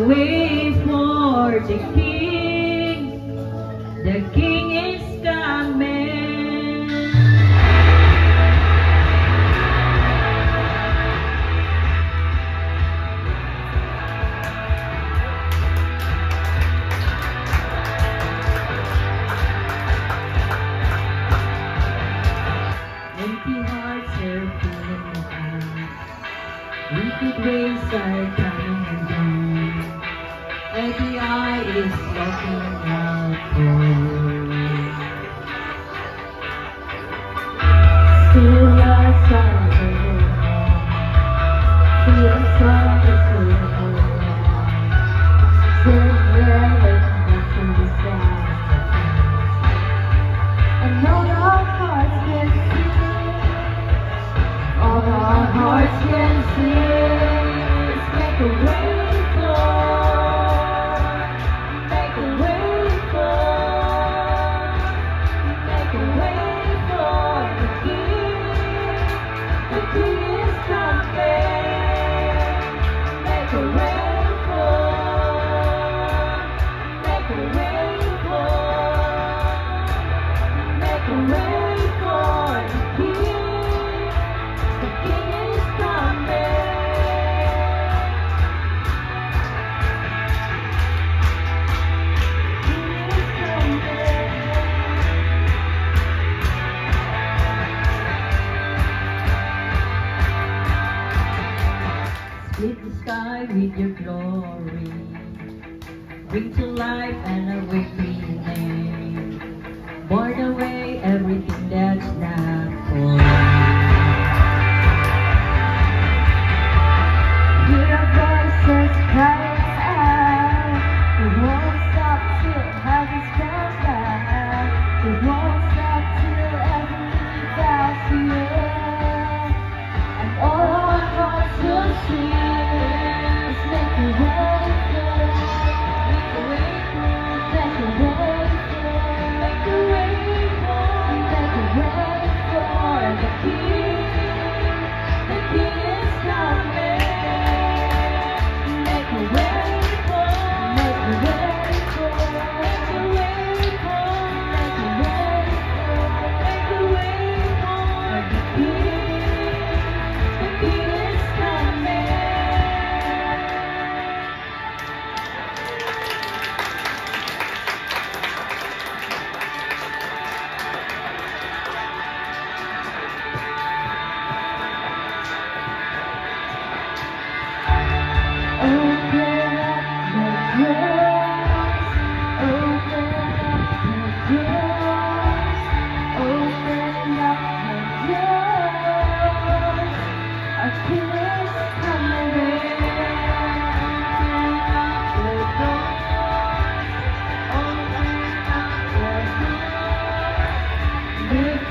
way for the King. The King is coming. Empty hearts are filling us. Wicked ways are coming and going. Every eye is looking out for. Still your song is still your song is still there waiting for the sky. And all our hearts can sing, all our hearts can sing. Let's make a way for, make a way for, make a way for the King. The King is coming. Make a way for, make a way for, make a way for the King. The King is coming. Split the sky with your glory. Bring to life an awakening. Burn away everything that's not for you. Hear our voices crying out. We won't stop till heaven's comes back. We won't stop till every knee bows to you. And all our hearts will sing. Let's make a way for, make a way for, make a way for, make a way for, make a way for the King. The King is coming. Make a way for, make a way for, make a way for, make a way for, make a way for the King. The King is coming. Open up the doors, open up the doors, open up the doors. Our King is coming. Open up the doors, open up the doors. Make